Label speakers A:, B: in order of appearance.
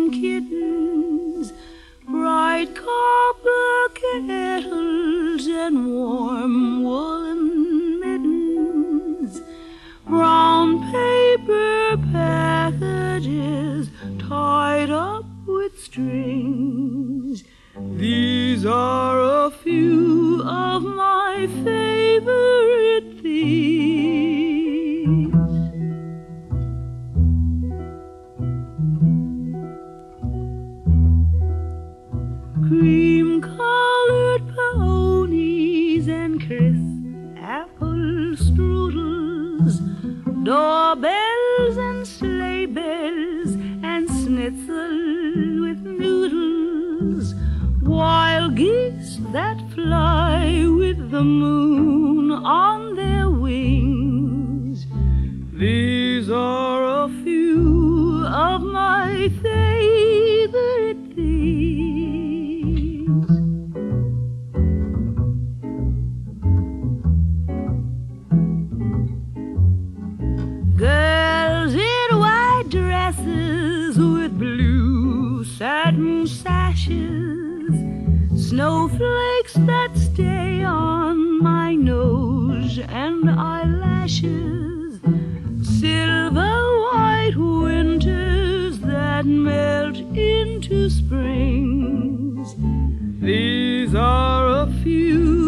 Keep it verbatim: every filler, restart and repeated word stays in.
A: and kittens, bright copper kettles and warm woolen mittens, brown paper packages tied up with strings. These are a few of my favorite things. Cream-colored ponies and crisp apple strudels, doorbells and sleigh bells and schnitzel with noodles, wild geese that fly with the moon on their wings. These are a few of my favorite things. Girls in white dresses with blue satin sashes, snowflakes that stay on my nose and eyelashes, silver white winters that melt into springs. These are a few